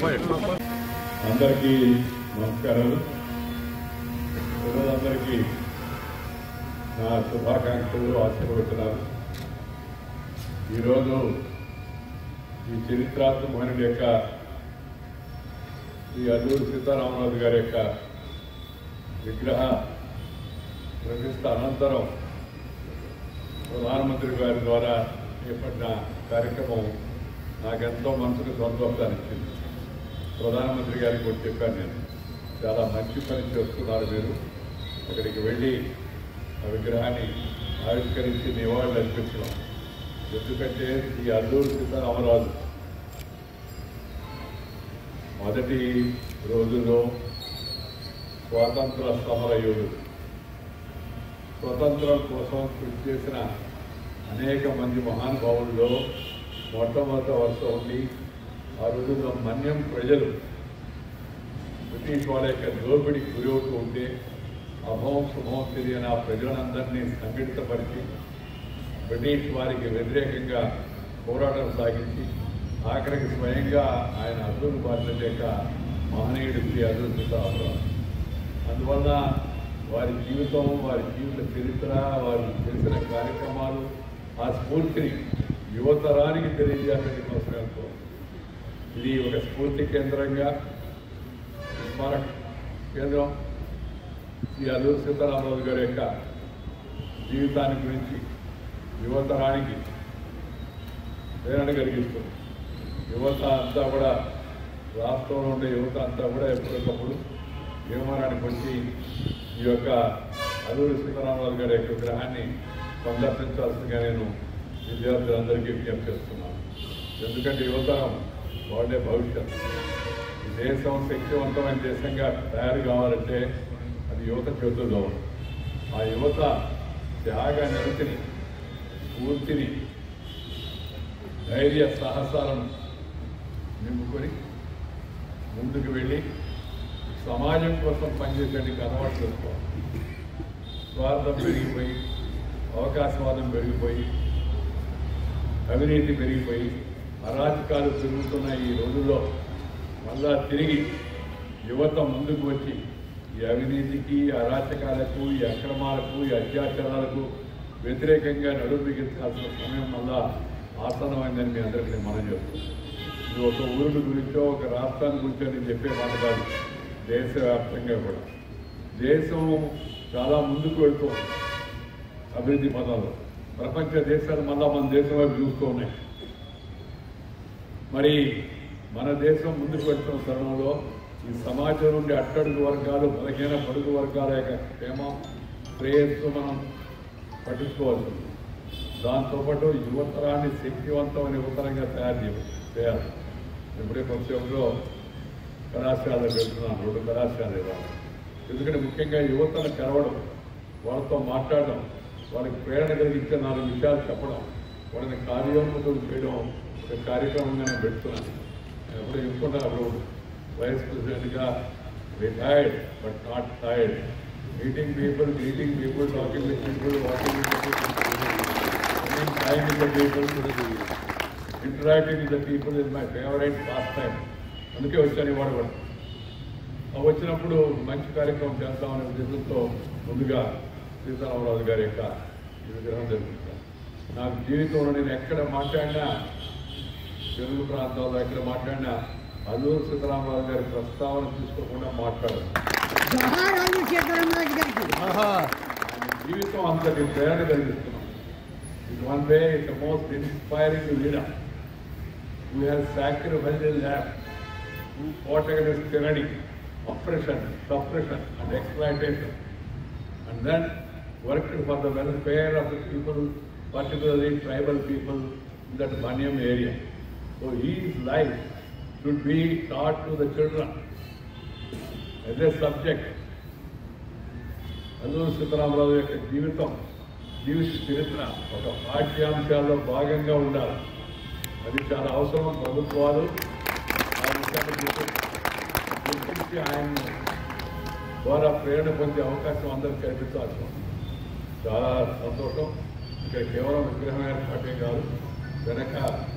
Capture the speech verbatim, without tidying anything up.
అందరికీ నమస్కారాలు. అందరికీ నా శుభాకాంక్షలు, ఆశీర్వచనాలు. ఈరోజు ఈ చరిత్రాత్మకమైన యొక్క ఈ అల్లూరి సీతారామరాజు గారి యొక్క విగ్రహ ప్రతిష్ఠ అనంతరం ప్రధానమంత్రి గారి ద్వారా చేపట్టిన కార్యక్రమం నాకెంతో మనసుకు సంతోషాన్ని ఇచ్చింది. ప్రధానమంత్రి గారికి కూడా చెప్పాను, నేను చాలా మంచి పని చేస్తున్నారు మీరు, అక్కడికి వెళ్ళి ఆ విగ్రహాన్ని ఆవిష్కరించి నివాళులు అర్పించడం. ఎందుకంటే ఈ అల్లూరి సీతారామరాజు మొదటి రోజుల్లో స్వాతంత్ర సమరయోధుడు, స్వతంత్రం కోసం కృషి చేసిన అనేక మంది మహానుభావుల్లో మొట్టమొదటి వరుస ఉండి ఆ రోజుల్లో మన్యం ప్రజలు బ్రిటిష్ వాళ్ళ యొక్క దోపిడికి గురవుతూ ఉంటే అభవం శుభవం తెలియని ఆ ప్రజలందరినీ సంఘటితపరిచి బ్రిటిష్ వారికి వ్యతిరేకంగా పోరాటం సాగించి ఆఖరికి స్వయంగా ఆయన అల్లూరి బాధ్యత యొక్క మహనీయుడు శ్రీ అల్లూరి సీతారామరాజు. అందువల్ల వారి జీవితం, వారి జీవిత చరిత్ర, వారు చేసిన కార్యక్రమాలు, ఆ స్ఫూర్తిని యువతరానికి తెలియజేయాలని అవసరంతో ఇది ఒక స్ఫూర్తి కేంద్రంగా, స్మారక కేంద్రం శ్రీ అల్లూరి సీతారామరాజు గారి యొక్క జీవితాన్ని గురించి యువతరానికి ప్రేరణ కలిగిస్తుంది. యువత అంతా కూడా, రాష్ట్రంలో ఉండే యువత అంతా కూడా ఎప్పటికప్పుడు నిర్మాణానికి వచ్చి ఈ యొక్క అల్లూరి సీతారామరాజు గారి యొక్క విగ్రహాన్ని సందర్శించాల్సిందిగా నేను విద్యార్థులందరికీ విజ్ఞప్తి చేస్తున్నాను. ఎందుకంటే యువతరం వాళ్ళే భవిష్యత్తు. ఈ దేశం శక్తివంతమైన దేశంగా తయారు కావాలంటే అది యువత చేతుల్లో ఉంది. ఆ యువత త్యాగ నిరతిని, స్ఫూర్తిని, ధైర్య సాహసాలను నింపుకొని ముందుకు వెళ్ళి సమాజం కోసం పనిచేసేటికి అలవాటు చేసుకోవాలి. స్వార్థం పెరిగిపోయి, అవకాశవాదం పెరిగిపోయి, అవినీతి పెరిగిపోయి, అరాచకాలు పెరుగుతున్న ఈ రోజుల్లో మళ్ళా తిరిగి యువత ముందుకు వచ్చి ఈ అవినీతికి, అరాచకాలకు, ఈ అక్రమాలకు, ఈ అత్యాచారాలకు వ్యతిరేకంగా నడుము బిగించాల్సిన సమయం మళ్ళా ఆసన్నమైందని మీ అందరికీ మనం చెప్తున్నాం. ఇది ఒక ఊరి గురించో ఒక రాష్ట్రాన్ని గురించో నేను చెప్పే మాట కాదు, దేశవ్యాప్తంగా కూడా. దేశం చాలా ముందుకు వెళ్తూ అభివృద్ధి పదాలు, ప్రపంచ దేశాలు మళ్ళా మన దేశం వైపు చూస్తూ ఉన్నాయి. మరి మన దేశం ముందుకు వెళ్తున్న తరుణంలో ఈ సమాజం నుండి అట్టడుగు వర్గాలు, బలహీన పొడుగు వర్గాల యొక్క క్షేమం, శ్రేయస్సు మనం పట్టించుకోవాల్సి ఉంది. దాంతోపాటు యువతరాన్ని శక్తివంతమైన యువతరంగా తయారు చేయాలి. ఇప్పుడే కొంచెంలో కళాశాలకు వెళ్తున్నాను, రెండు కళాశాల ఇవ్వాలి. ఎందుకంటే ముఖ్యంగా యువతను కలవడం, వాళ్ళతో మాట్లాడడం, వాళ్ళకి ప్రేరణ కలిగించే నాలుగు విషయాలు చెప్పడం, వాళ్ళని కార్యోన్ముఖులు చేయడం ఒక కార్యక్రమంగా నేను పెడుతున్నాను. నేను ఎప్పుడు చెప్పుకుంటాను, అప్పుడు వైస్ ప్రెసిడెంట్గా retired but not tired, meeting people, greeting people, talking with people, walking with people, spending time with the people, interacting with the people is my favourite pastime. అందుకే వచ్చాను ఇవాళ కూడా. వచ్చినప్పుడు మంచి కార్యక్రమం చేస్తామనే ఉద్దేశంతో ముందుగా సీతారామరాజు గారి యొక్క ఈ విగ్రహం జరుగుతాను. నాకు జీవితంలో నేను ఎక్కడ మాట్లాడినా, తెలుగు ప్రాంతాల్లో ఎక్కడ మాట్లాడినా అల్లూరి సీతారామరాజు గారి ప్రస్తావన తీసుకోకుండా మాట్లాడాను. జీవితం అంతటి ప్రేరణ కలిగిస్తున్నాం. It one way it the most inspiring leader who has sacrificed his life, who fought against tyranny, oppression, suppression and exploitation, and then worked for the welfare of the people, particularly tribal people in that Manyam area. So his life should be taught to the children as a subject. Alluri Sitaramaraju యొక్క జీవితం, జీవిత చరిత్ర ఒక పాఠ్యాంశాల్లో భాగంగా ఉండాలి. అది చాలా అవసరం. ప్రభుత్వాలు ఆ విషయాన్ని గుర్తించి ఆయన ద్వారా ప్రేరణ పొందే అవకాశం అందరూ కల్పించాల్సి ఉంది. చాలా సంతోషం. ఇక్కడ కేవలం విగ్రహం ఏర్పాటే కాదు, వెనక